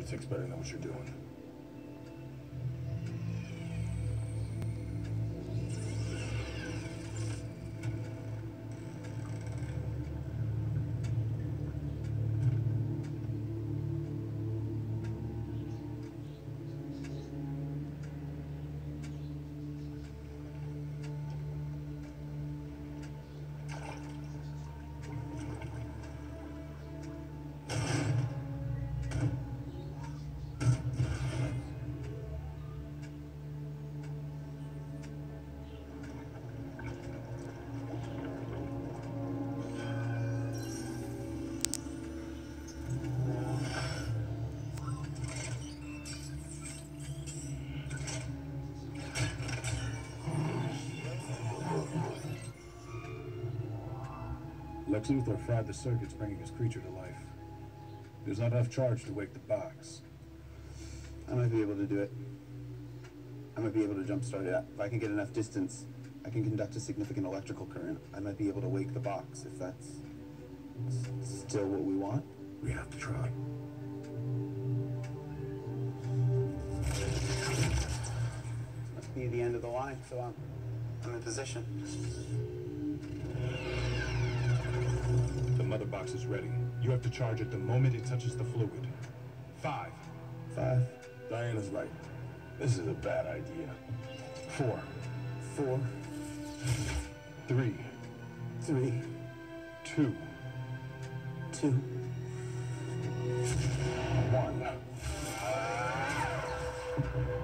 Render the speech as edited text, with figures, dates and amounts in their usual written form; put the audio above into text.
Lunatic's better know what you're doing. Lex Luthor fried the circuits bringing his creature to life. There's not enough charge to wake the box. I might be able to do it. I might be able to jumpstart it. If I can get enough distance, I can conduct a significant electrical current. I might be able to wake the box, if that's still what we want. We have to try. Must be the end of the line, so I'm in position. The mother box is ready. You have to charge it the moment it touches the fluid. 5. 5. Diana's right. This is a bad idea. 4. 4. 3. 3. 2. 2. 1.